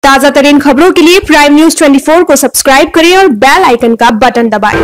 ताजा तरीन खबरों के लिए प्राइम न्यूज 24 को सब्सक्राइब करें और बेल आइकन का बटन दबाएं।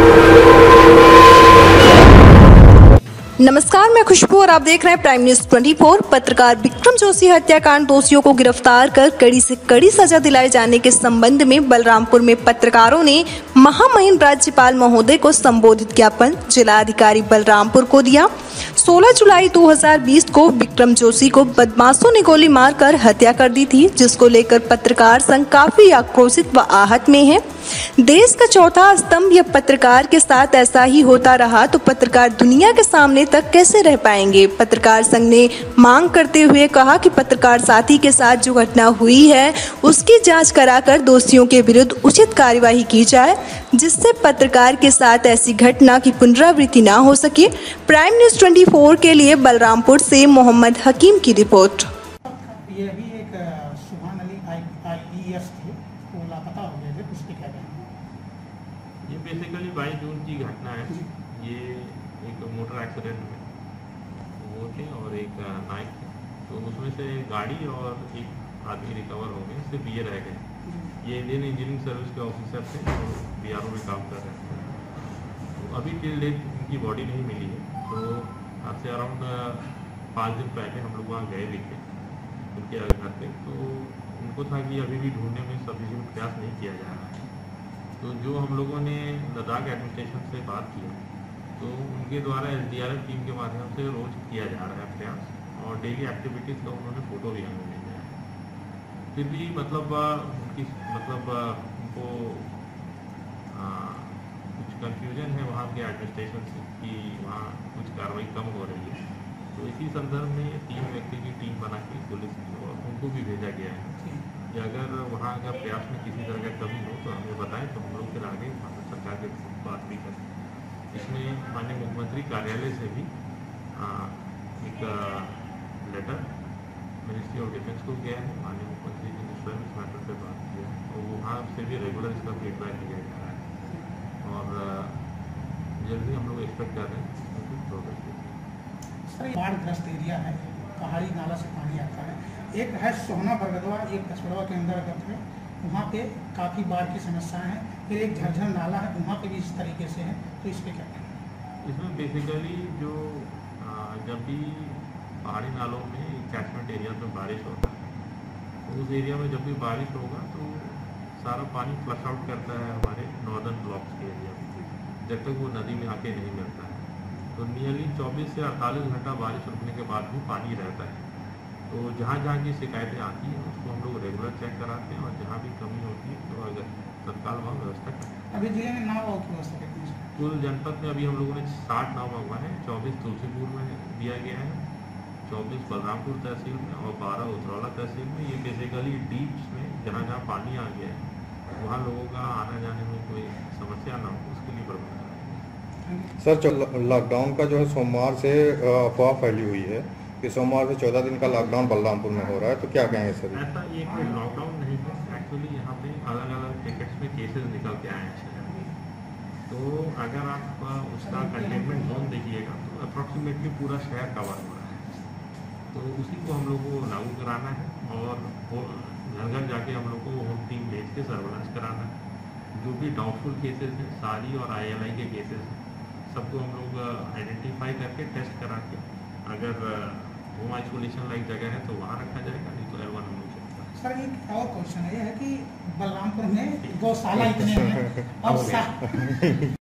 नमस्कार, मैं खुशबू और आप देख रहे हैं प्राइम न्यूज 24। पत्रकार विक्रम जोशी हत्याकांड दोषियों को गिरफ्तार कर कड़ी से कड़ी सजा दिलाए जाने के संबंध में बलरामपुर में पत्रकारों ने महामहिम राज्यपाल महोदय को संबोधित ज्ञापन जिलाधिकारी बलरामपुर को दिया। 16 जुलाई 2020 को विक्रम जोशी को बदमाशों ने गोली मारकर हत्या कर दी थी, जिसको लेकर पत्रकार संघ काफी आक्रोशित व आहत में है। देश का चौथा स्तंभ या पत्रकार के साथ ऐसा ही होता रहा तो पत्रकार दुनिया के सामने तक कैसे रह पाएंगे। पत्रकार संघ ने मांग करते हुए कहा कि पत्रकार साथी के साथ जो घटना हुई है उसकी जांच कराकर दोषियों के विरुद्ध उचित कार्यवाही की जाए, जिससे पत्रकार के साथ ऐसी घटना की पुनरावृत्ति न हो सके। प्राइम न्यूज 24 के लिए बलरामपुर से मोहम्मद हकीम की रिपोर्ट। ये भी एक सुभान अली IPS थे, वो लापता हो गए थे, कुछ पे क्या कहना है? ये बेसिकली 22 जून की घटना है। ये एक मोटर एक्सीडेंट में वो थे और एक नाइक थे, तो उसमें से गाड़ी और एक आदमी रिकवर हो गए, सिर्फ ये रह गए। ये इंडियन इंजीनियरिंग सर्विस के ऑफिसर थे जो BRO में काम कर रहे थे। तो अभी टिल डेट उनकी बॉडी नहीं मिली है। तो आज से अराउंड 5 दिन पहले हम लोग वहाँ गए भी थे उनके घर पे, तो उनको था कि अभी भी ढूंढने में सफिशिएंट प्रयास नहीं किया जा रहा है। तो जो हम लोगों ने लद्दाख एडमिनिस्ट्रेशन से बात की, तो उनके द्वारा SDRF टीम के माध्यम से रोज किया जा रहा है प्रयास, और डेली एक्टिविटीज़ का उन्होंने फ़ोटो भी हमें भेजा है। फिर भी उनको कुछ कन्फ्यूजन है वहाँ के एडमिनिस्ट्रेशन से कि वहाँ कुछ कार्रवाई कम हो रही है। तो इसी संदर्भ में 3 व्यक्ति की टीम बना के पुलिस की और उनको भी भेजा गया है कि अगर वहाँ अगर प्रयास में किसी तरह का कमी हो तो हमें बताएं, तो हम लोग फिर आगे भारत सरकार के बात भी करें। इसमें माननीय मुख्यमंत्री कार्यालय से भी एक लेटर मिनिस्ट्री ऑफ डिफेंस को गया है। माननीय मुख्यमंत्री जी ने स्वयं इस मैटर पर बात किया है और वहाँ से भी रेगुलर इसका फीडबैक लिया जा रहा है और जल्दी हम लोग एक्सपेक्ट कर रहे हैं प्रोग्रेस। सर, बाढ़ग्रस्त एरिया है, पहाड़ी नाला से पानी आता है। एक है सोहना बरगदवा, एक कछड़वा के अंतर्गत है, वहाँ पे काफ़ी बाढ़ की समस्याएं हैं। फिर एक झरझर नाला है, वहाँ पे भी इस तरीके से है, तो इस पर क्या कहना है? इसमें बेसिकली जो जब भी पहाड़ी नालों में कैचमेंट एरिया में बारिश होता है, तो उस एरिया में जब भी बारिश होगा तो सारा पानी फ्लश आउट करता है हमारे नॉर्दर्न ब्लॉक्स के एरिया में, जब तक वो नदी में आके नहीं मिलता है। तो नियरली 24 से 48 घंटा बारिश रुकने के बाद भी पानी रहता है। तो जहाँ जहाँ की शिकायतें आती हैं उसको हम लोग रेगुलर चेक कराते हैं और जहाँ भी कमी होती है तो अगर तत्काल वहाँ व्यवस्था करते हैं। अभी जिले में नाव की व्यवस्था करती है? कुल जनपद में अभी हम लोगों ने 60 नाव मंगवा है। 24 तुलसीपुर में दिया गया है, 24 बलरामपुर तहसील में और 12 उतरौला तहसील में। ये बेसिकली डीप्स में जहाँ जहाँ पानी आ गया है वहाँ लोगों का आने जाने में कोई समस्या ना हो, उसके लिए प्रबंध। सर, लॉकडाउन का जो है सोमवार से अफवाह फैली हुई है कि सोमवार से 14 दिन का लॉकडाउन बलरामपुर में हो रहा है, तो क्या कहेंगे सर? ऐसा ये कोई लॉकडाउन नहीं है। एक्चुअली यहाँ पे अलग अलग टिकट्स में केसेस निकल के आए हैं शहर में। तो अगर आप उसका कंटेनमेंट जोन देखिएगा तो अप्रॉक्सीमेटली पूरा शहर कवर हो रहा है। तो उसी को हम लोग को लागू कराना है और घर घर जाके हम लोग को होम टीम भेज के सर्वेलेंस कराना है। जो भी डाउटफुल केसेस हैं, सारी और ILI के केसेस हैं, सबको हम लोग आइडेंटिफाई करके टेस्ट करा के अगर होम आइसोलेशन लाइक जगह है तो वहाँ रखा जाएगा, नहीं तो L1 हम लोग चलता है। सर, एक और क्वेश्चन है, यह है कि बलरामपुर में गौशाला इतने हैं, अब